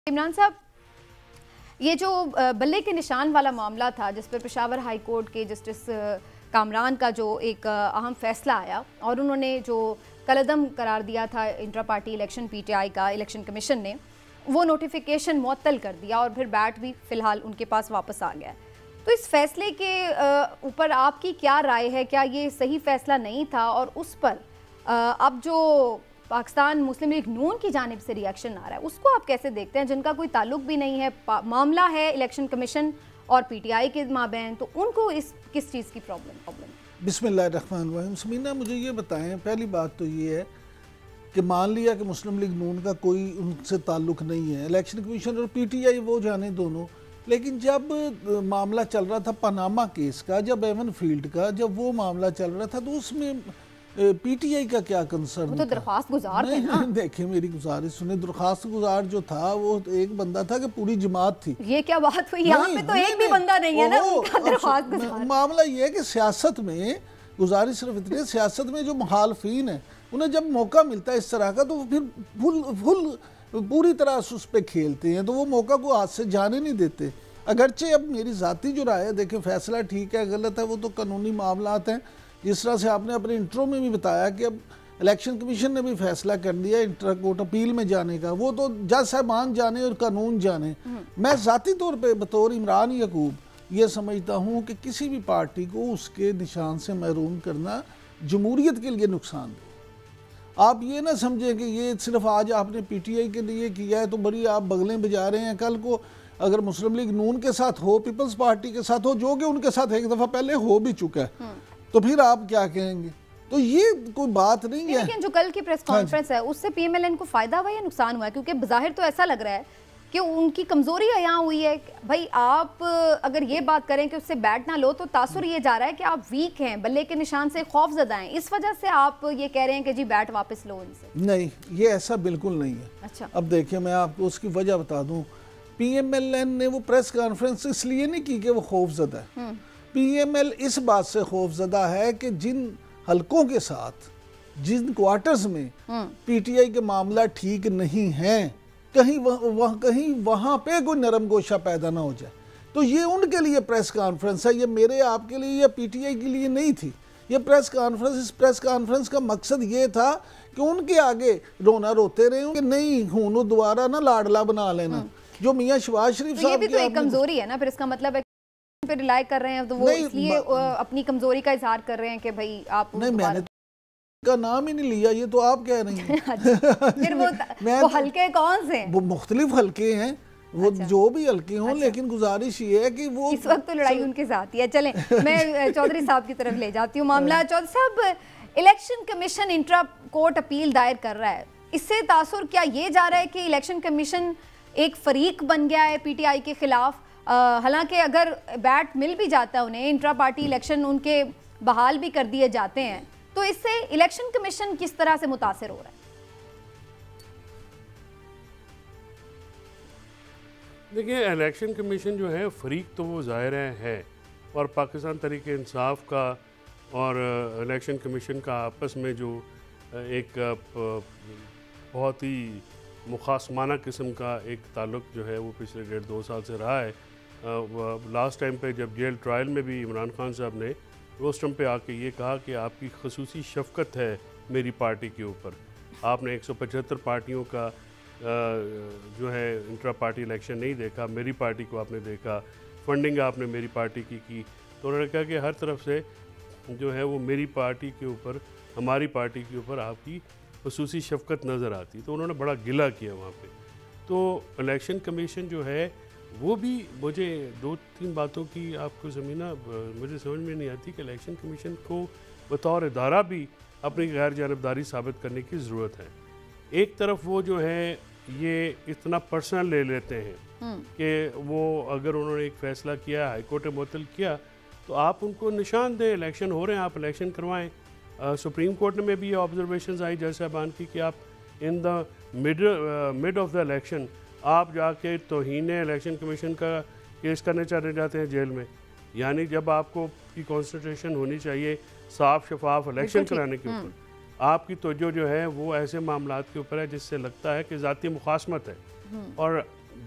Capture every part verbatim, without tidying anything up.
इमरान साहब, ये जो बल्ले के निशान वाला मामला था जिस पर पेशावर हाई कोर्ट के जस्टिस कामरान का जो एक अहम फैसला आया और उन्होंने जो कलअदम करार दिया था इंट्रा पार्टी इलेक्शन पीटीआई का, इलेक्शन कमीशन ने वो नोटिफिकेशन मुअत्तल कर दिया और फिर बैट भी फ़िलहाल उनके पास वापस आ गया। तो इस फैसले के ऊपर आपकी क्या राय है? क्या ये सही फैसला नहीं था? और उस पर अब जो पाकिस्तान मुस्लिम लीग नून की जानिब से रिएक्शन आ रहा है उसको आप कैसे देखते हैं, जिनका कोई ताल्लुक भी नहीं है, मामला है इलेक्शन कमीशन और पीटीआई के माबैन, तो उनको इस किस चीज़ की प्रॉब्लम प्रॉब्लम बिस्मिल्लाहिर्रहमानिर्रहीम। समीना, मुझे ये बताएं, पहली बात तो ये है कि मान लिया कि मुस्लिम लीग नून का कोई उनसे ताल्लुक नहीं है, इलेक्शन कमीशन और पीटीआई वो जाने दोनों, लेकिन जब मामला चल रहा था पनामा केस का, जब एवन फील्ड का जब वो मामला चल रहा था तो उसमें पीटीआई का क्या कंसर्न? तो दरख्वास्त गुजार थे ना? देखिए, मेरी गुजारिश सुने, दरख्वास्त गुजार जो था वो एक बंदा था कि पूरी जमात थी। ये क्या बात हुई? यहाँ पे तो एक भी बंदा नहीं है ना उनका दरख्वास्त गुजार। मामला ये है कि सियासत में, गुजारिश सिर्फ इतनी, सियासत में जो मुखालफीन है उन्हें जब मौका मिलता है इस तरह का तो फिर फुल फुल पूरी तरह से उस पर खेलते हैं, तो वो मौका को हाथ से जाने नहीं देते। अगरचे अब मेरी ज़ाती जो राय है, देखें फैसला ठीक है गलत है वो तो कानूनी मामला हैं, जिस तरह से आपने अपने इंट्रो में भी बताया कि अब इलेक्शन कमीशन ने भी फैसला कर दिया इंटर कोर्ट अपील में जाने का, वो तो जज साहबान जाने और कानून जाने। मैं ज़ाती तौर पे बतौर इमरान यकूब ये समझता हूँ कि किसी भी पार्टी को उसके निशान से महरूम करना जमहूरियत के लिए नुकसान दे। आप ये ना समझें कि ये सिर्फ आज आपने पीटीआई के लिए किया है तो बड़ी आप बगलें बजा रहे हैं, कल को अगर मुस्लिम लीग नून के साथ हो, पीपल्स पार्टी के साथ हो, जो कि उनके साथ एक दफ़ा पहले हो भी चुका है, तो फिर आप क्या कहेंगे? तो ये कोई बात नहीं है। लेकिन जो कल की प्रेस कॉन्फ्रेंस है उससे पीएमएलएन को फायदा हुआ या नुकसान हुआ है? क्योंकि बज़ाहिर तो ऐसा लग रहा है कि उनकी कमजोरी यहाँ हुई है। भाई आप अगर ये बात करें कि उससे बैट ना लो तो तासुर ये जा रहा है कि आप वीक हैं, बल्ले के निशान से खौफजदा हैं, इस वजह से आप ये कह रहे हैं कि जी बैट वापस लो इनसे। नहीं, ये ऐसा बिल्कुल नहीं है। अच्छा, अब देखिए मैं आपको उसकी वजह बता दूं। पीएमएलएन ने वो प्रेस कॉन्फ्रेंस इसलिए नहीं की कि वो खौफजदा है। पीएमएल इस बात से खौफजदा है कि जिन हलकों के साथ, जिन क्वार्टर्स में पीटीआई के मामला ठीक नहीं है, कहीं वह, वह कहीं वहां पे कोई नरम गोशा पैदा ना हो जाए, तो ये उनके लिए प्रेस कॉन्फ्रेंस है। ये मेरे आपके लिए या पीटीआई के लिए नहीं थी ये प्रेस कॉन्फ्रेंस। इस प्रेस कॉन्फ्रेंस का मकसद ये था कि उनके आगे रोना रोते रहे कि नहीं हूं दोबारा ना लाडला बना लेना, जो मियाँ शहबाज शरीफ साहब। ये भी तो एक कमजोरी है ना, फिर इसका मतलब है पे रिलाई कर रहे हैं तो वो इसलिए अपनी कमजोरी का इजहार कर रहे हैं कि भाई आप नहीं, मैंने का नाम ही नहीं लिया, ये तो आप कह रही हैं। फिर वो, वो हल्के कौन से हैं? वो मुख्तलिफ हल्के हैं, वो अच्छा। जो भी हल्के हों, अच्छा। लेकिन गुजारिश ये है कि वो इस वक्त तो लड़ाई उनके साथ ही है। चलें मैं चौधरी साहब की तरफ ले जाती हूँ मामला। चौधरी साहब, election commission intra court appeal दायर कर रहा है, इससे तासुर क्या ये जा रहा है कि इलेक्शन कमीशन एक फरीक बन गया है पीटीआई के खिलाफ? हालांकि अगर बैट मिल भी जाता है उन्हें, इंट्रा पार्टी इलेक्शन उनके बहाल भी कर दिए जाते हैं, तो इससे इलेक्शन कमीशन किस तरह से मुतासिर हो रहा है? देखिए, इलेक्शन कमीशन जो है फरीक तो वो ज़ाहिर है, और पाकिस्तान तरीके इंसाफ का और इलेक्शन कमीशन का आपस में जो एक बहुत ही मुखासमाना किस्म का एक ताल्लुक जो है वो पिछले डेढ़ दो साल से रहा है। लास्ट टाइम पे जब जेल ट्रायल में भी इमरान खान साहब ने रोस्टम पे आके ये कहा कि आपकी खसूसी शफकत है मेरी पार्टी के ऊपर, आपने एक सौ पचहत्तर पार्टियों का जो है इंट्रा पार्टी इलेक्शन नहीं देखा, मेरी पार्टी को आपने देखा, फंडिंग आपने मेरी पार्टी की की तो उन्होंने कहा कि हर तरफ से जो है वो मेरी पार्टी के ऊपर, हमारी पार्टी के ऊपर आपकी खसूसी शफकत नज़र आती, तो उन्होंने बड़ा गिला किया वहाँ पे। तो इलेक्शन कमीशन जो है वो भी, मुझे दो तीन बातों की आपको ज़मीना मुझे समझ में नहीं आती कि इलेक्शन कमीशन को बतौर इदारा भी अपनी गैर जानबदारी साबित करने की ज़रूरत है। एक तरफ वो जो है ये इतना पर्सनल ले लेते हैं कि वो अगर उन्होंने एक फ़ैसला किया, हाई कोर्ट ने मुअत्तल किया, तो आप उनको निशान दें, इलेक्शन हो रहे हैं, आप इलेक्शन करवाएं। सुप्रीम कोर्ट में भी ये ऑब्जर्वेशंस आई जज साहबान की कि आप in the mid mid of the election आप जाके तौहीन इलेक्शन कमीशन का केस करने चले जाते हैं जेल में। यानी जब आपको की कॉन्सेंट्रेशन होनी चाहिए साफ शफाफ इलेक्शन कराने के ऊपर, आपकी तवज्जो जो है वो ऐसे मामलात के ऊपर है जिससे लगता है कि ज़ाती मुखासमत है। और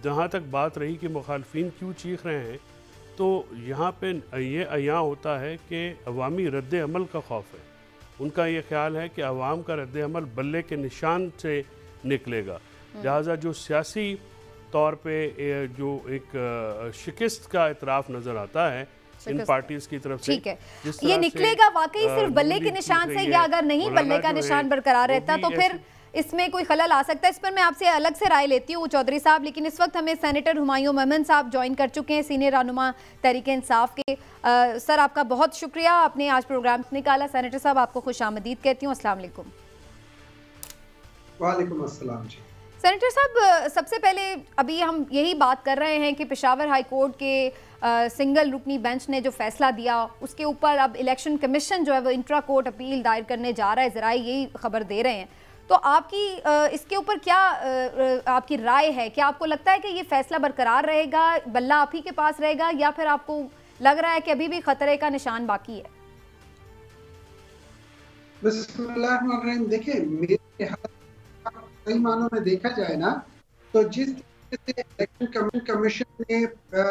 जहाँ तक बात रही कि मुखालफिन क्यों चीख रहे हैं, तो यहाँ पे ये अयां होता है कि अवामी रद्द अमल का खौफ है। उनका ये ख्याल है कि अवाम का रद्द अमल बल्ले के निशान से निकलेगा, लिहाजा जो सियासी तौर पे जो एक शिकस्त का इतराफ़ नज़र आता है इन पार्टीज की तरफ से, ठीक है, ये निकलेगा वाकई सिर्फ बल्ले के निशान से, या अगर नहीं बल्ले का निशान बरकरार रहता तो फिर इसमें कोई खलल आ सकता है? इस पर मैं आपसे अलग से राय लेती हूँ चौधरी साहब, लेकिन इस वक्त हमें सेनेटर हुमायूं मोमेन साहब ज्वाइन कर चुके हैं, सीनियर रहनुमा तहरीक इंसाफ के। आ, सर आपका बहुत शुक्रिया, आपने आज प्रोग्राम निकाला। सेनेटर साहब आपको खुश आमदीद कहती हूँ, अस्सलाम वालेकुम। वालेकुम अस्सलाम जी। सेनेटर साहब, सबसे पहले अभी हम यही बात कर रहे हैं कि पेशावर हाई कोर्ट के आ, सिंगल रुकनी बेंच ने जो फैसला दिया उसके ऊपर अब इलेक्शन कमीशन जो है वो इंट्रा कोर्ट अपील दायर करने जा रहा है, ज़राए यही खबर दे रहे हैं। तो आपकी इसके ऊपर क्या आपकी राय है? क्या आपको लगता है कि ये फैसला बरकरार रहेगा, बल्ला आप ही के पास रहेगा, या फिर आपको लग रहा है कि अभी भी खतरे का निशान बाकी है? बिस्मिल्लाहिर्रहमानिर्रहीम, देखिए मेरे कई मानों में देखा जाए ना, तो जिस तरह से इलेक्शन कमीशन ने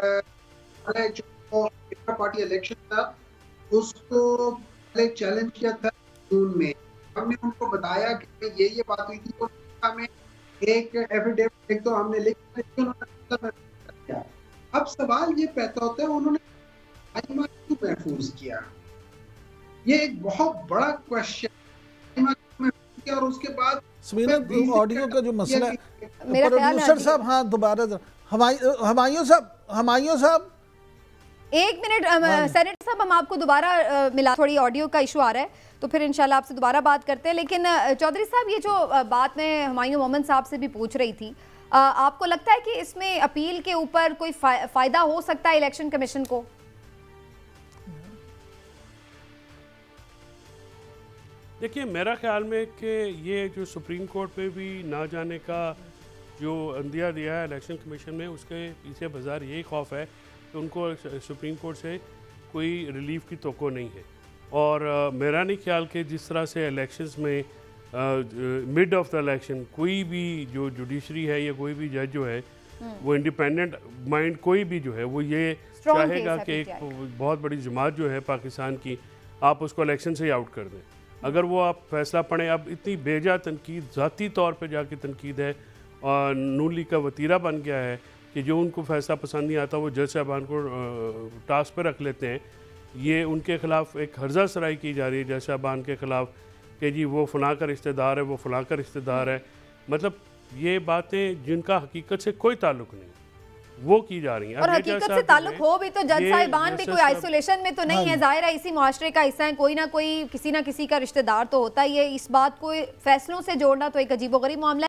जो पार्टी इलेक्शन था उसको पहले चैलेंज किया था जून में, हमने उनको बताया कि ये ये बात हुई थी, तो हमें एक एफिडेविट एक तो हमने लिख दिया। अब सवाल ये पैदा होता है उन्होंने क्यों महफूज किया, ये एक बहुत बड़ा क्वेश्चन किया। और उसके बाद ऑडियो का जो मसला है, प्रोड्यूसर साहब, हाँ दोबारा हमायूं साहब हमायूं साहब एक मिनट, सेनेटर साहब हम आपको दोबारा मिला, थोड़ी ऑडियो का इशू आ रहा है, तो फिर इंशाल्लाह आपसे दोबारा बात करते हैं। लेकिन चौधरी साहब, ये जो बात मैं हुमायूं मोमेन साहब से भी पूछ रही थी, आपको लगता है कि इसमें अपील के ऊपर कोई फायदा हो सकता है इलेक्शन कमीशन को? देखिए, मेरा ख्याल में कि ये जो सुप्रीम कोर्ट में भी ना जाने का जो अंदिया दिया है इलेक्शन कमीशन में, उसके पीछे बाजार यही खौफ है कि उनको सुप्रीम कोर्ट से कोई रिलीफ की तोको नहीं है। और आ, मेरा नहीं ख्याल कि जिस तरह से इलेक्शंस में मिड ऑफ द इलेक्शन कोई भी जो जुडिशरी है या कोई भी जज जो है वो इंडिपेंडेंट माइंड कोई भी जो है वो ये चाहेगा कि एक बहुत बड़ी जमात जो है पाकिस्तान की, आप उसको इलेक्शन से ही आउट कर दें। अगर वो आप फैसला पढ़ें, अब इतनी बेजा तनकीद ज़ाती तौर पर जाके तनकीद है और नून लीग का वतीरा बन गया है कि जो उनको फैसला पसंद नहीं आता वो जज साहबान को टास्क पर रख लेते हैं। ये उनके ख़िलाफ़ एक हर्जा सराई की जा रही है जज साहबान के ख़िलाफ़ कि जी वो फ़लाँ का रिश्तेदार है, वो फ़लाँ का रिश्तेदार है। मतलब ये बातें जिनका हकीकत से कोई ताल्लुक़ नहीं वो की जा रही हैं। और हकीकत से ताल्लुक हो भी तो जज साहिबान भी कोई आइसोलेशन में तो नहीं है, जाहिर है इसी मुआशरे का हिस्सा है, कोई ना कोई किसी ना किसी का रिश्तेदार तो होता ही है। इस बात को फैसलों से जोड़ना तो एक अजीबोगरीब मामला है।